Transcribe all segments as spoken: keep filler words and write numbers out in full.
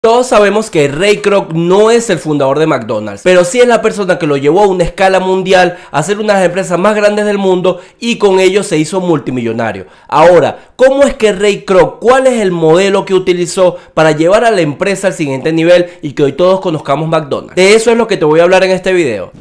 Todos sabemos que Ray Kroc no es el fundador de McDonald's, pero sí es la persona que lo llevó a una escala mundial a ser una de las empresas más grandes del mundo y con ello se hizo multimillonario. Ahora, ¿cómo es que Ray Kroc, cuál es el modelo que utilizó para llevar a la empresa al siguiente nivel y que hoy todos conozcamos McDonald's? De eso es lo que te voy a hablar en este video.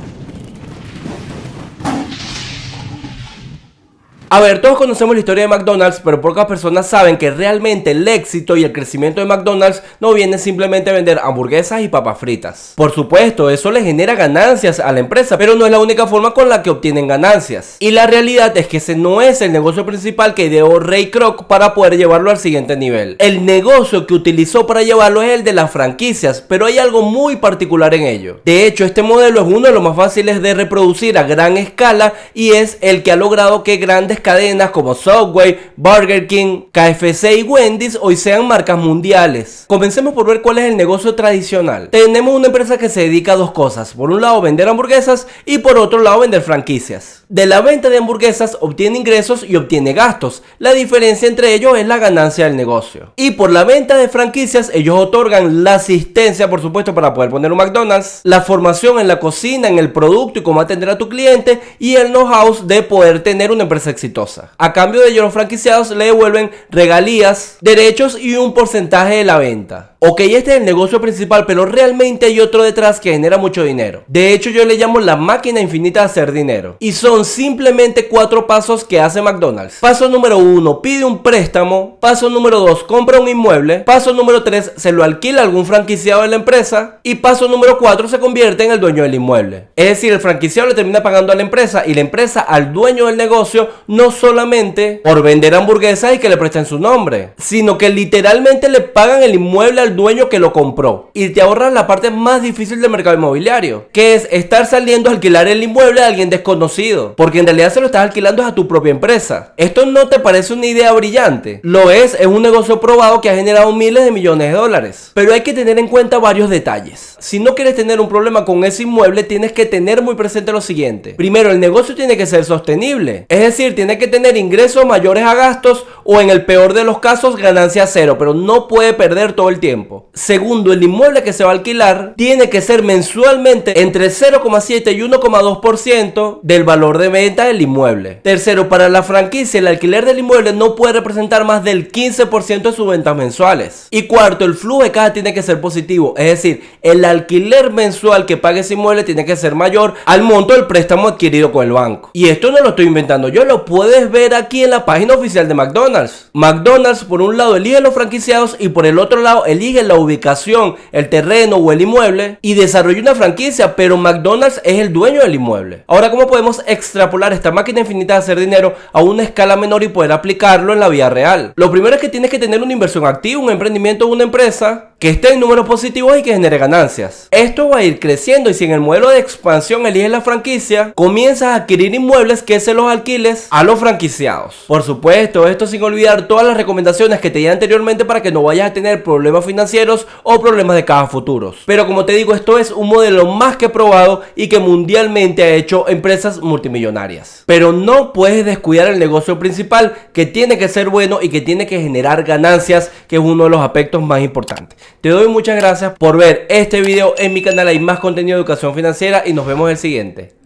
A ver, todos conocemos la historia de McDonald's, pero pocas personas saben que realmente el éxito y el crecimiento de McDonald's no viene simplemente a vender hamburguesas y papas fritas. Por supuesto, eso le genera ganancias a la empresa, pero no es la única forma con la que obtienen ganancias. Y la realidad es que ese no es el negocio principal que ideó Ray Kroc para poder llevarlo al siguiente nivel. El negocio que utilizó para llevarlo es el de las franquicias, pero hay algo muy particular en ello. De hecho, este modelo es uno de los más fáciles de reproducir a gran escala y es el que ha logrado que grandes cadenas como Subway, Burger King, K F C y Wendy's hoy sean marcas mundiales. Comencemos por ver cuál es el negocio tradicional. Tenemos una empresa que se dedica a dos cosas: por un lado vender hamburguesas y por otro lado vender franquicias. De la venta de hamburguesas obtiene ingresos y obtiene gastos. La diferencia entre ellos es la ganancia del negocio. Y por la venta de franquicias ellos otorgan la asistencia, por supuesto, para poder poner un McDonald's, la formación en la cocina, en el producto y cómo atender a tu cliente, y el know-how de poder tener una empresa exitosa. A cambio de ello, los franquiciados le devuelven regalías, derechos y un porcentaje de la venta. Ok, este es el negocio principal, pero realmente hay otro detrás que genera mucho dinero. De hecho, yo le llamo la máquina infinita de hacer dinero. Y son simplemente cuatro pasos que hace McDonald's. Paso número uno, pide un préstamo. Paso número dos, compra un inmueble. Paso número tres, se lo alquila a algún franquiciado de la empresa. Y paso número cuatro, se convierte en el dueño del inmueble. Es decir, el franquiciado le termina pagando a la empresa y la empresa al dueño del negocio, no solamente por vender hamburguesas y que le presten su nombre, sino que literalmente le pagan el inmueble al dueño que lo compró. Y te ahorras la parte más difícil del mercado inmobiliario, que es estar saliendo a alquilar el inmueble a alguien desconocido, porque en realidad se lo estás alquilando a tu propia empresa. ¿Esto no te parece una idea brillante? Lo es, es un negocio probado que ha generado miles de millones de dólares. Pero hay que tener en cuenta varios detalles. Si no quieres tener un problema con ese inmueble, tienes que tener muy presente lo siguiente. Primero, el negocio tiene que ser sostenible, es decir, tiene que tener ingresos mayores a gastos o, en el peor de los casos, ganancia cero, pero no puede perder todo el tiempo. Segundo, el inmueble que se va a alquilar tiene que ser mensualmente entre cero coma siete y uno coma dos por ciento del valor de venta del inmueble. Tercero, para la franquicia, el alquiler del inmueble no puede representar más del quince por ciento de sus ventas mensuales. Y cuarto, el flujo de caja tiene que ser positivo, es decir, el alquiler mensual que pague ese inmueble tiene que ser mayor al monto del préstamo adquirido con el banco. Y esto no lo estoy inventando yo, lo puedes ver aquí en la página oficial de McDonald's. McDonald's, por un lado, elige los franquiciados y por el otro lado elige la ubicación, el terreno o el inmueble y desarrolla una franquicia, pero McDonald's es el dueño del inmueble. Ahora, ¿cómo podemos extrapolar esta máquina infinita de hacer dinero a una escala menor y poder aplicarlo en la vida real? Lo primero es que tienes que tener una inversión activa, un emprendimiento o una empresa que esté en números positivos y que genere ganancias. Esto va a ir creciendo y si en el modelo de expansión eliges la franquicia, comienzas a adquirir inmuebles que se los alquiles a los franquiciados. Por supuesto, esto sin olvidar todas las recomendaciones que te di anteriormente para que no vayas a tener problemas financieros o problemas de caja futuros. Pero como te digo, esto es un modelo más que probado y que mundialmente ha hecho empresas multimillonarias. Pero no puedes descuidar el negocio principal, que tiene que ser bueno y que tiene que generar ganancias, que es uno de los aspectos más importantes. Te doy muchas gracias por ver este video en mi canal. Hay más contenido de educación financiera y nos vemos en el siguiente.